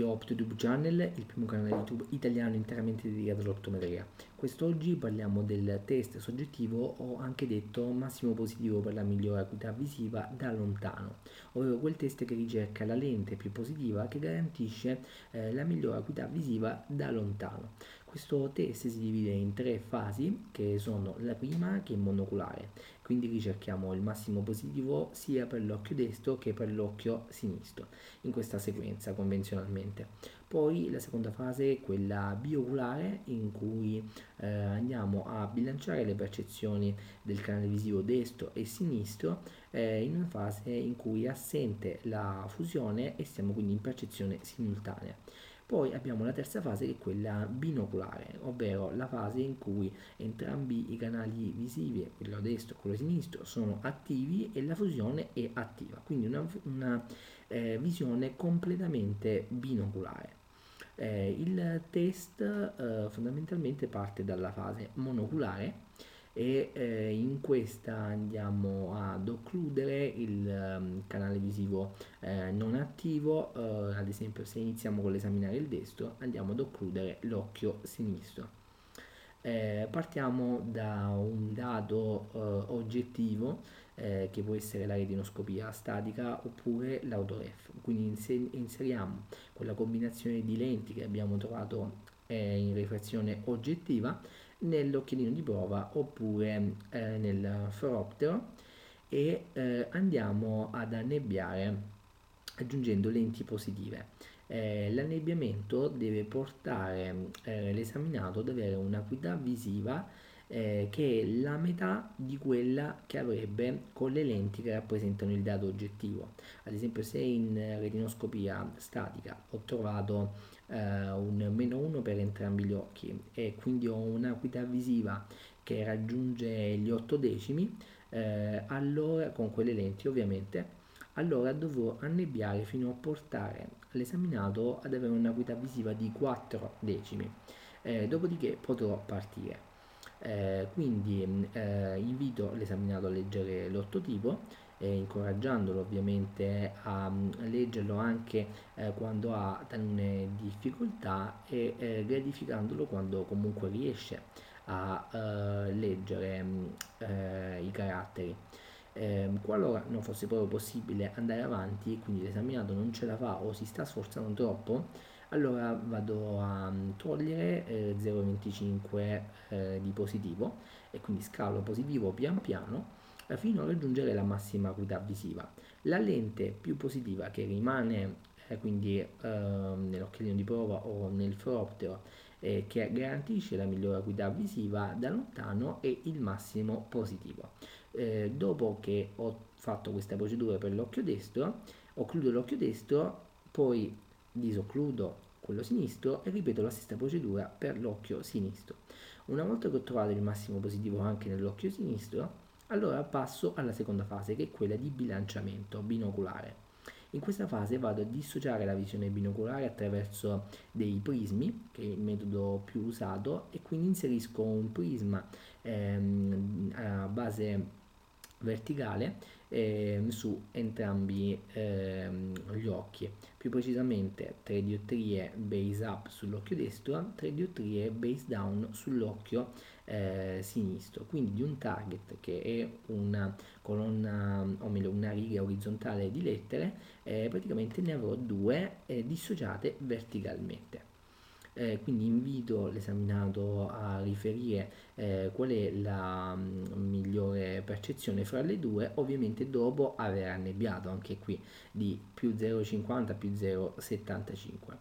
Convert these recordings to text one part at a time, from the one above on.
OptoTube Channel, il primo canale YouTube italiano interamente dedicato all'optometria. Quest'oggi parliamo del test soggettivo o anche detto massimo positivo per la migliore acuità visiva da lontano, ovvero quel test che ricerca la lente più positiva che garantisce la migliore acuità visiva da lontano. Questo test si divide in tre fasi che sono la prima che è monoculare, quindi ricerchiamo il massimo positivo sia per l'occhio destro che per l'occhio sinistro in questa sequenza convenzionalmente. Poi la seconda fase è quella bioculare in cui andiamo a bilanciare le percezioni del canale visivo destro e sinistro in una fase in cui è assente la fusione e siamo quindi in percezione simultanea. Poi abbiamo la terza fase che è quella binoculare, ovvero la fase in cui entrambi i canali visivi, quello destro e quello sinistro, sono attivi e la fusione è attiva, quindi una visione completamente binoculare. Il test fondamentalmente parte dalla fase monoculare e in questa andiamo ad occludere il canale visivo non attivo, ad esempio se iniziamo con l'esaminare il destro andiamo ad occludere l'occhio sinistro. Partiamo da un dato oggettivo che può essere la retinoscopia statica oppure l'autoref, quindi inseriamo quella combinazione di lenti che abbiamo trovato in rifrazione oggettiva nell'occhialino di prova oppure nel foroptero e andiamo ad annebbiare aggiungendo lenti positive. L'annebbiamento deve portare l'esaminato ad avere un'acuità visiva che è la metà di quella che avrebbe con le lenti che rappresentano il dato oggettivo. Ad esempio, se in retinoscopia statica ho trovato un meno 1 per entrambi gli occhi e quindi ho un'acuità visiva che raggiunge gli 8 decimi, allora con quelle lenti ovviamente, allora dovrò annebbiare fino a portare l'esaminato ad avere un'acuità visiva di 4 decimi, dopodiché potrò partire. Quindi invito l'esaminato a leggere l'ortotipo, incoraggiandolo ovviamente a leggerlo anche quando ha talune difficoltà e gratificandolo quando comunque riesce a leggere i caratteri. Qualora non fosse proprio possibile andare avanti, quindi l'esaminato non ce la fa o si sta sforzando troppo, allora vado a togliere 0,25 di positivo e quindi scalo positivo pian piano fino a raggiungere la massima acuità visiva. La lente più positiva che rimane quindi nell'occhialino di prova o nel foroptero che garantisce la migliore acuità visiva da lontano è il massimo positivo. Dopo che ho fatto questa procedura per l'occhio destro, occludo l'occhio destro, poi disoccludo quello sinistro e ripeto la stessa procedura per l'occhio sinistro. Una volta che ho trovato il massimo positivo anche nell'occhio sinistro, allora passo alla seconda fase che è quella di bilanciamento binoculare. In questa fase vado a dissociare la visione binoculare attraverso dei prismi, che è il metodo più usato, e quindi inserisco un prisma a base verticale su entrambi gli occhi, più precisamente 3 diottrie base up sull'occhio destro, 3 diottrie base down sull'occhio sinistro, quindi di un target che è una colonna o meglio una riga orizzontale di lettere, praticamente ne avrò due dissociate verticalmente. Quindi invito l'esaminato a riferire qual è la migliore percezione fra le due, ovviamente dopo aver annebbiato anche qui di più 0,50 più 0,75.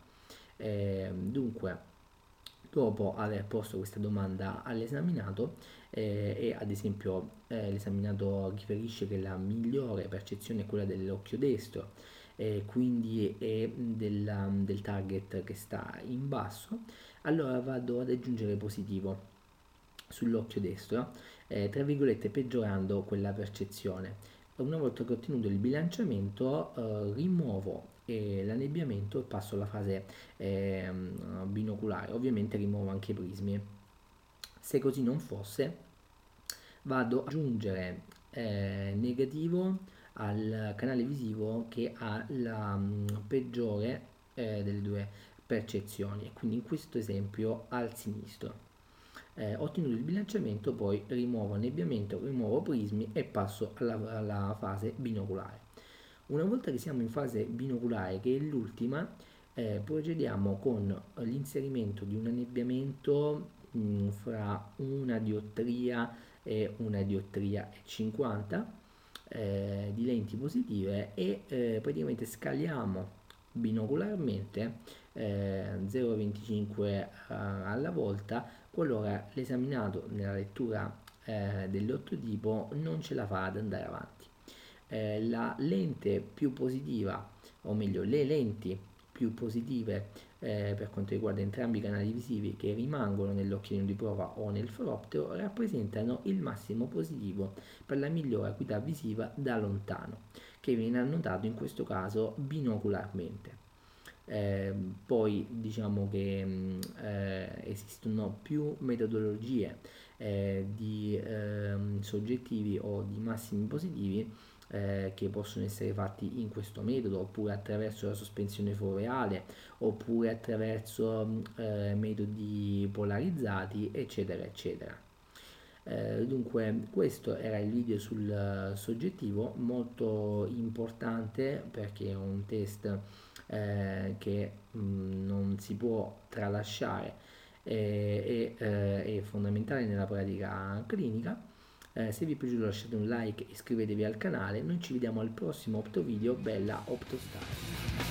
Dunque, dopo aver posto questa domanda all'esaminato e ad esempio l'esaminato riferisce che la migliore percezione è quella dell'occhio destro, quindi è del target che sta in basso, allora vado ad aggiungere positivo sull'occhio destro, tra virgolette peggiorando quella percezione. Una volta che ho ottenuto il bilanciamento, rimuovo l'annebbiamento e passo alla fase binoculare. Ovviamente rimuovo anche i prismi. Se così non fosse, vado ad aggiungere negativo al canale visivo che ha la peggiore delle due percezioni, e quindi in questo esempio al sinistro. Ottenuto il bilanciamento, poi rimuovo annebbiamento, rimuovo prismi e passo alla fase binoculare. Una volta che siamo in fase binoculare, che è l'ultima, procediamo con l'inserimento di un annebbiamento fra una diottria e una diottria e 50 di lenti positive, e praticamente scaliamo binocularmente 0,25 alla volta, qualora l'esaminato nella lettura dell'ottotipo non ce la fa ad andare avanti. La lente più positiva, o meglio le lenti più positive per quanto riguarda entrambi i canali visivi che rimangono nell'occhielino di prova o nel foroptero, rappresentano il massimo positivo per la migliore acuità visiva da lontano, che viene annotato in questo caso binocularmente. Poi diciamo che esistono più metodologie di soggettivi o di massimi positivi che possono essere fatti in questo metodo, oppure attraverso la sospensione foveale, oppure attraverso metodi polarizzati, eccetera eccetera. Dunque questo era il video sul soggettivo, molto importante perché è un test che non si può tralasciare, è fondamentale nella pratica clinica. Se vi è piaciuto lasciate un like, iscrivetevi al canale, noi ci vediamo al prossimo Opto Video. Bella OptoStar!